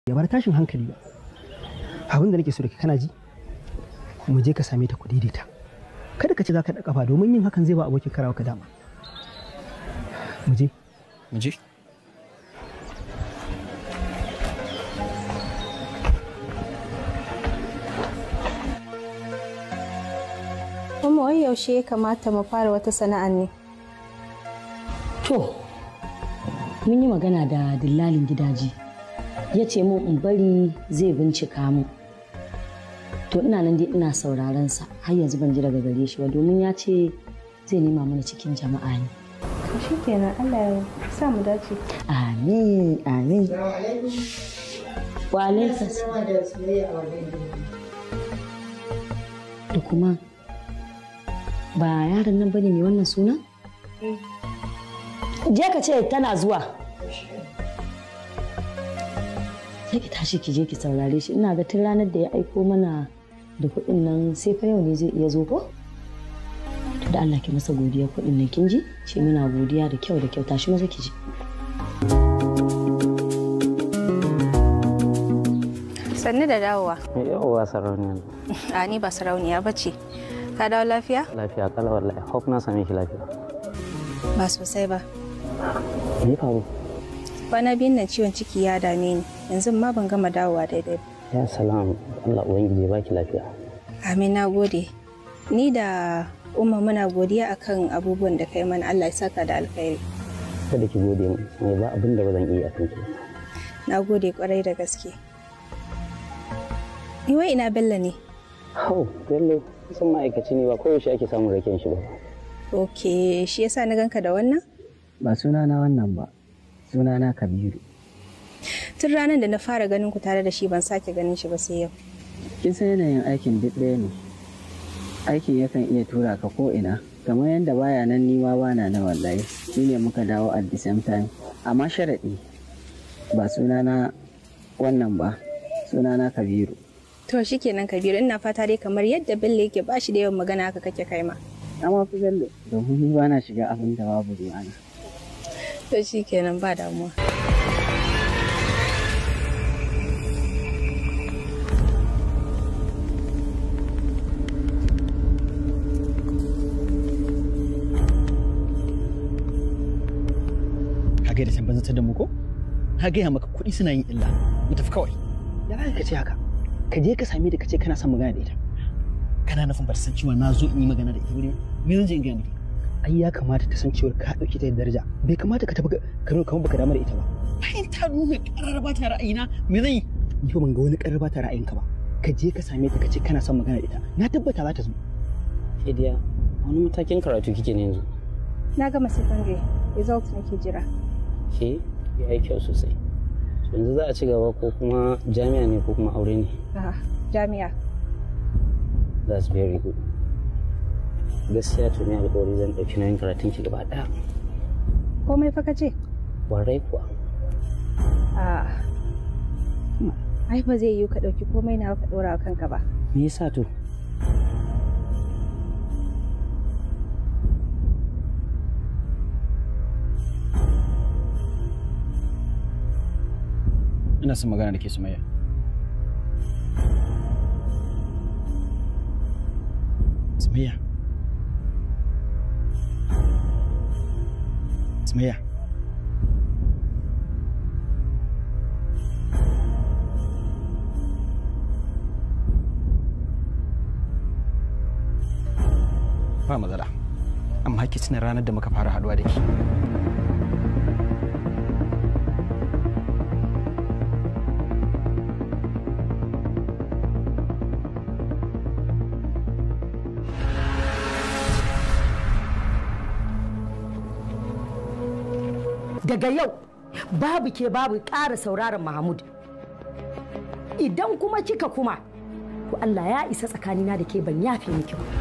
ya bar tashin hankali ba. Abin da nake so da kana ji, mu je ka same ta ku daidaita. Kada ka ci za ka da kafa domin yin hakan zai ba abokin karawa ka dama. Mu je. Mu je. Kuma wai yaushe ya kamata mu fara wata sana'a ne? To, mun yi magana da dillalin gidaje. Ya ce mun in bari zai bincika mu. To ina nan dai ina sauraron sa har yanzu ban ji daga gare shi ba domin ya ce zai nema mana cikin jama'a ne. To shikenan Allah ya sa mu dace. Amin, amin. Wa alaikum da kuma ba yaron nan bane mai wannan suna? Je ka ce tana zuwa. Sai ki tashi ki je ki saurare shi, ina ga tun ranar da ya aiko mana da kuɗin nan sai fa yau ne zai iya zo ko? To da Allah ki masa godiya kuɗin nan kin ji? Ce muna godiya da kyau tashi maza ki ji. Sannu da dawowa. Yawwa sarauniya. A ni ba sarauniya bace. Ka dawo lafiya? Lafiya kala wallahi. Hope na same ki lafiya. Ba sosai ba. Me faru? Kwana biyun nan ciwon ciki ya dame ni. Yanzu ma ban gama dawowa daidai ba. Ya salam. Allah ubangiji ya baki lafiya. Amin, na gode. Ni da Umma muna godiya akan abubuwan da kai mana. Allah ya saka da alkhairi. Kada ki gode mu. Mai ba abin da ba zan iya akan ki. Na gode kwarai da gaske. Ni wai ina Bello ne? Oh, Bello. Kusan ma'aikaci ne ba koyaushe ake samun raken shi ba. Ok, shi yasa na ganka da wannan? Ba sunana wannan ba, sunana Kabiru. Tun ranar da na fara ganin ku tare da shi ban sake ganin shi ba sai yau. Kin san yanayin aikin duk ɗaya ne. Aikin yakan iya tura ka ko ina, kamar yadda baya nan ni ma bana na wallahi. Shi ne muka dawo at the same time. Amma sharaɗi ba sunana wannan ba, sunana Kabiru. To shikenan Kabiru, ina fata dai kamar yadda Bello yake ba shi da yawan magana haka kake kai ma. Amma fi Bello, domin ni ba na shiga abin da babu ruwana. To shikenan ba damuwa. Ka ga da san banzatar da mu ko? Ka gaya maka kuɗi suna yin illa. Mu tafi kawai. Ya za ka ce haka? Ka je ka same ta ka ce kana son magana da ita. Kana nufin ba ta san cewa na zo in yi magana da ita wuri? Me zan je in gaya miki? Ai ya kamata ta san cewa ka ɗauki ta da daraja. Bai kamata ka tafi kamar baka damar da ita ba. Bayan ta nuna ƙarar ba ta ra'ayina, me zan yi? Ni fa ban ga wani ƙarar ba ta ra'ayinka ba. Ka je ka same ta ka ce kana son magana da ita. Na tabbata za ta zo. Hidiya, wani matakin karatu kike ne yanzu? Na gama secondary, result nake jira. Ke ya yi kyau sosai. Yanzu za a ci gaba ko kuma jami'a ne ko kuma aure ne? Jami'a. That's very good. Gaskiya to ne alƙawari zan ɗauki nauyin karatun ki gaba ɗaya. Komai fa ka ce? Warai kuwa. Ai ba zai yiwu ka ɗauki komai na ka ɗora wa kanka ba. Me yasa to? Ina son magana da ke Sumayya. Sumayya. Sumayya. Ba matsala. Amma ki tuna ranar da muka fara haduwa da ke. Daga yau babu ke babu ƙara sauraron Mahmud. Idan kuma kika kuma, to Allah ya isa tsakanina da ke ban yafe miki ba.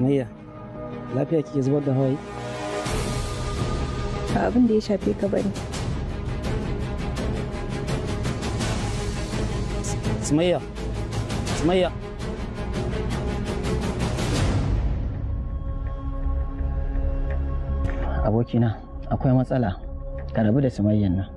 Sumayya, lafiya kike zubar da hawaye? Ba abin da ya shafe ka bane. Sumayya, Sumayya. Abokina, akwai matsala. Ka rabu da Sumayyan nan.